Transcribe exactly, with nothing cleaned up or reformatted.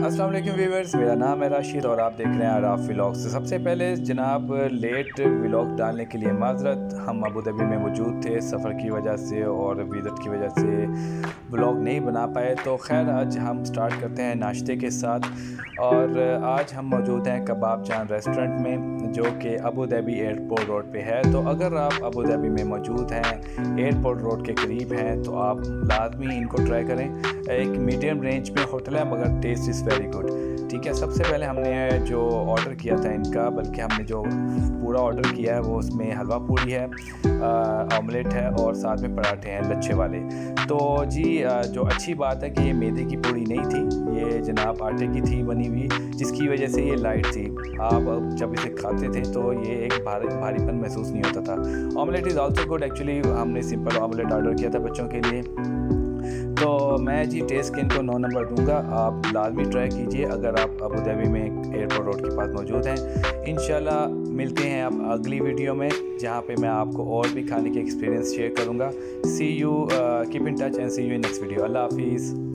अस्सलाम वालेकुम व्यूअर्स, मेरा नाम है राशिद और आप देख रहे हैं आराफ व्लॉग्स। से सबसे पहले जनाब लेट व्लॉग डालने के लिए माजरत। हम अबू धाबी में मौजूद थे, सफ़र की वजह से और विज़िट की वजह से व्लॉग नहीं बना पाए। तो खैर आज हम स्टार्ट करते हैं नाश्ते के साथ। और आज हम मौजूद हैं कबाब जान रेस्टोरेंट में, जो कि अबू धाबी एयरपोर्ट रोड पे है। तो अगर आप अबू धाबी में मौजूद हैं, एयरपोर्ट रोड के करीब हैं, तो आप लाजमी इनको ट्राई करें। एक मीडियम रेंज में होटल है मगर टेस्ट इज़ वेरी गुड। ठीक है, सबसे पहले हमने जो ऑर्डर किया था इनका, बल्कि हमने जो पूरा ऑर्डर किया है वो उसमें हलवा पूरी है, ऑमलेट है और साथ में पराठे हैं लच्छे वाले। तो जी आ, जो अच्छी बात है कि ये मैदे की पूरी नहीं थी, ये जनाब आटे की थी बनी हुई, जिसकी वजह से ये लाइट थी। आप जब इसे खाते थे तो ये एक भारी भारीपन महसूस नहीं होता था। Omelette is also good. Actually हमने सिंपल ऑमलेट ऑर्डर किया था बच्चों के लिए। तो मैं जी टेस्ट के इनको नौ नंबर दूंगा। आप लाजमी ट्राई कीजिए अगर आप अबू धाबी में एयरपोर्ट रोड के पास मौजूद हैं। इंशाल्लाह मिलते हैं आप अगली वीडियो में, जहां पे मैं आपको और भी खाने के एक्सपीरियंस शेयर करूंगा। See you, keep in touch and see you in next video. अल्लाह हाफिज़।